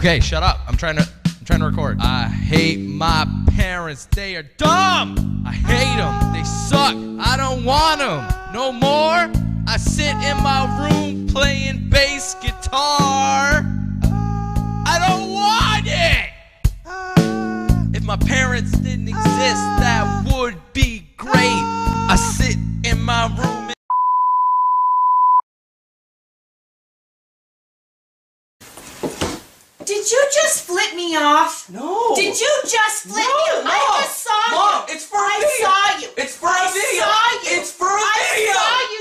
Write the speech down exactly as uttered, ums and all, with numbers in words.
Okay, shut up. I'm trying to I'm trying to record. I hate my parents. They are dumb. I hate them. They suck. I don't want them no more. I sit in my room playing bass guitar. I don't want it. If my parents didn't exist, that would be great. I sit in my room. Did you just flip me off? No. Did you just flip no, me off? Mom. I just saw Mom, you. it's for a I video. saw you. It's for a I video. saw you. It's for a I video. saw you.